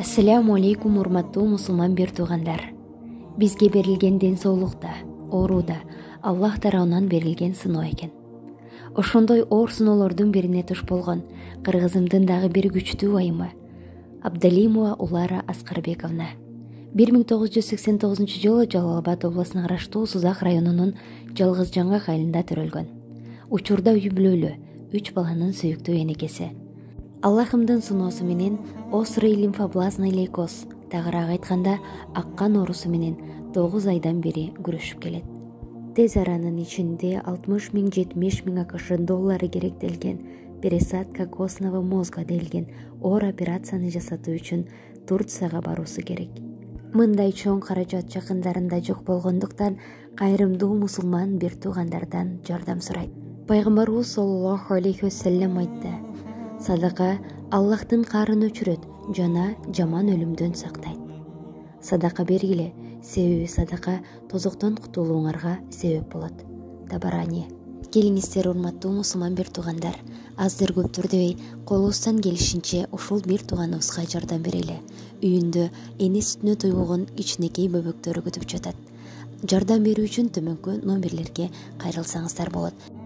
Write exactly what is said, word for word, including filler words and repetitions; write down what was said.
Ассаламу алейкум, урматтуу мусулман бир туугандар. Бизге берилген ден соолукта, ооруда Аллах тарабынан берилген сыноо экен. Ошондой оор сыноолордун бирине туш болгон кыргызымдын дагы бир күчтүү айымы Абдалимова Улара Аскарбековна бир миң тогуз жүз сексен тогузунчу жылы Жалал Абад областына караштуу Сузак районунун Жалгыз Жаңгак айылында төрөлгөн. Учурда үй бүлөлүү, үч баланын сүйүктүү энекеси. Аллахымдын суноосу менен острый лимфобластный лейкоз, тагыраак айтканда аккан оорусу менен тогуз айдан бери күрөшүп келет. Тез аранын ичинде алтымыш миң жетимиш миң акш доллары керектелген пересадка костного мозга делген оор операцияны жасатуу үчүн Турцияга баруусу керек. Мындай чоң каражат жакындарында жок болгондуктан кайрымдуу мусулман бир туугандардан жардам сурайт. Пайгамбарыбыз саллаллаху алейхи вассалам айтты: садака Аллахтын каарын өчүрөт жана жаман өлүмдөн сактайт. Садака бергиле, себеби садака тозоктон кутулууңарга себеп болот. Табарани. Келиңиздер, урматтуу мусулман бир туугандар, аздыр көптүр дебей колубуздан келишинче ушул бир тууганыбызга жардам берели. Үйүндө эне сүтүнө тойгон кичинекей бөбөктөрү күтүп жатат. Жардам берүү үчүн төмөнкү номерлерге кайрылсаңыздар болот.